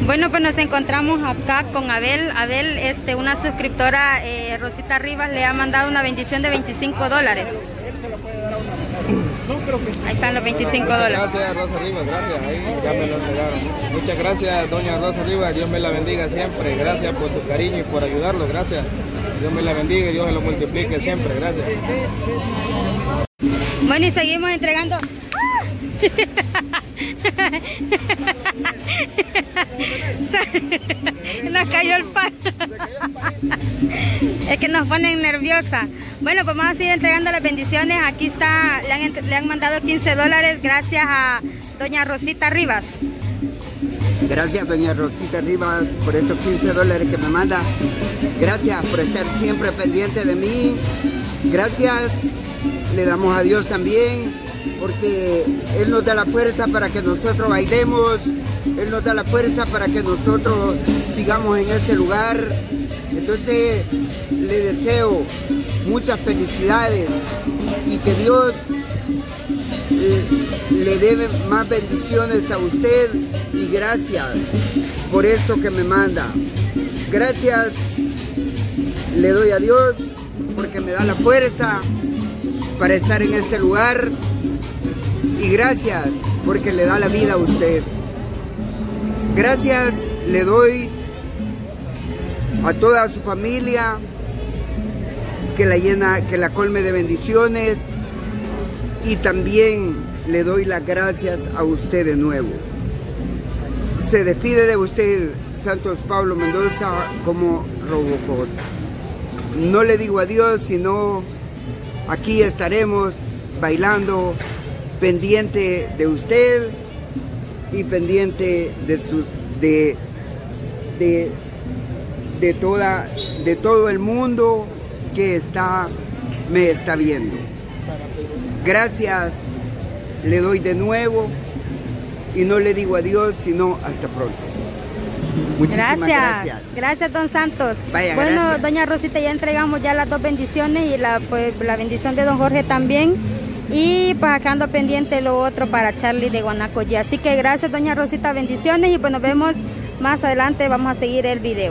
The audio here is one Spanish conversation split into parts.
Bueno, pues nos encontramos acá con Abel. Abel, una suscriptora, Rosita Rivas, le ha mandado una bendición de $25. Él se la puede dar a una. No creo que... Ahí están los $25. Gracias, Rosa Rivas, gracias. Ahí ya me lo entregaron. Muchas gracias, doña Rosa Rivas. Dios me la bendiga siempre. Gracias por su cariño y por ayudarlo. Gracias. Dios me la bendiga y Dios se lo multiplique siempre. Gracias. Bueno, y seguimos entregando. Nos cayó el pan. Es que nos ponen nerviosa. Bueno, pues vamos a seguir entregando las bendiciones. Aquí está, le han mandado $15 gracias a doña Rosita Rivas. Gracias, doña Rosita Rivas, por estos $15 que me manda. Gracias por estar siempre pendiente de mí. Gracias, le damos a Dios también, porque Él nos da la fuerza para que nosotros bailemos. Él nos da la fuerza para que nosotros sigamos en este lugar. Entonces, le deseo muchas felicidades y que Dios le dé más bendiciones a usted, y gracias por esto que me manda. Gracias le doy a Dios porque me da la fuerza para estar en este lugar, y gracias porque le da la vida a usted. Gracias le doy a toda su familia, que la colme de bendiciones, y también le doy las gracias a usted de nuevo. Se despide de usted Santos Pablo Mendoza como Robocop. No le digo adiós, sino aquí estaremos bailando, pendiente de usted y pendiente de todo el mundo que me está viendo. Gracias le doy de nuevo, y no le digo adiós, sino hasta pronto. Muchísimas gracias. Gracias, don Santos. Vaya, bueno, gracias. Doña Rosita, ya entregamos ya las dos bendiciones, y la bendición de don Jorge también. Y pues acá ando pendiente lo otro para Charlie de Guanacoya. Así que gracias, doña Rosita, bendiciones, y pues nos vemos más adelante. Vamos a seguir el video.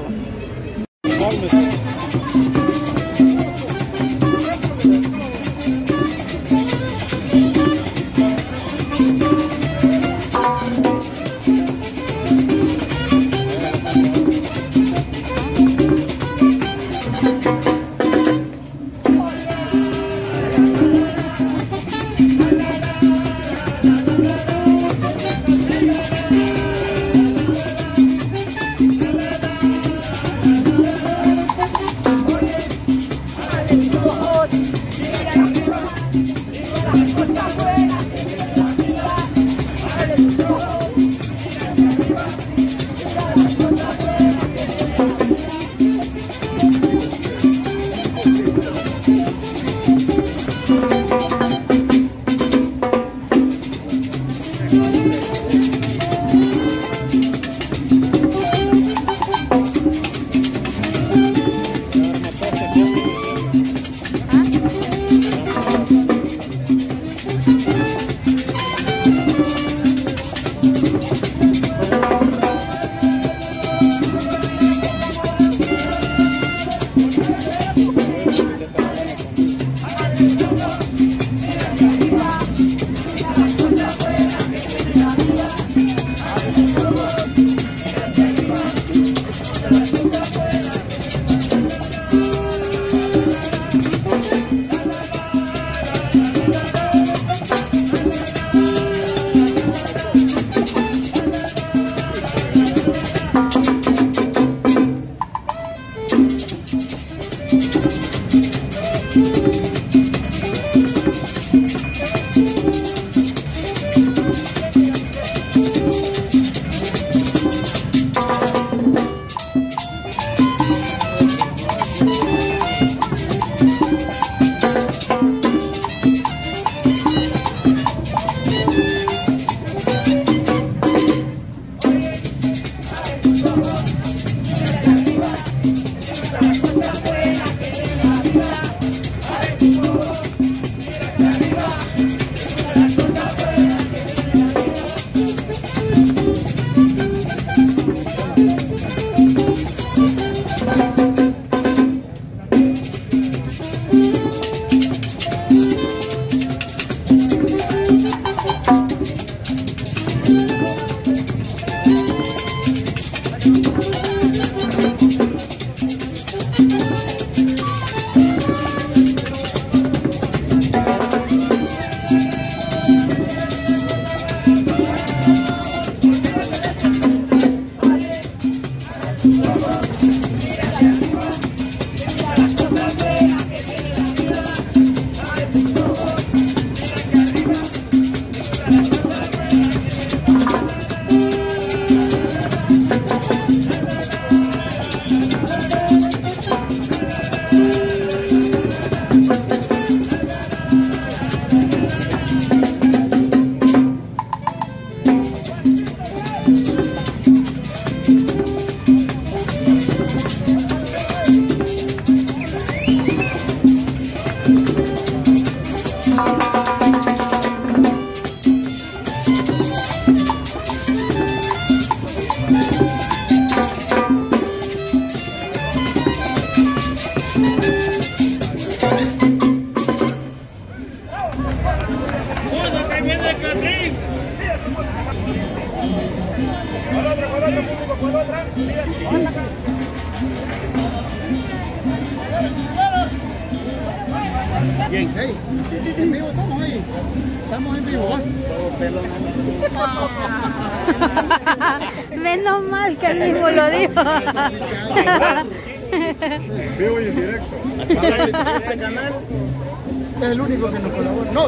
otro público por otra. Bien, hey, en vivo estamos ahí. Estamos en vivo, Menos mal que él mismo lo dijo. En vivo y en directo. Este canal es el único que nos colabora. No,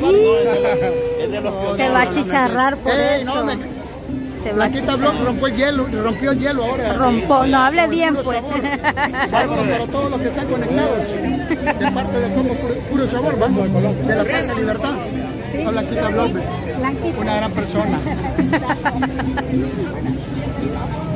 se va a chicharrar por eso. Se va a chicharrar. Rompió el hielo ahora. No hable bien, pues. Saludos para todos los que están conectados. De parte de Como Puro Sabor, vamos, de la Plaza Libertad. Blanquita Blomberg, una gran persona.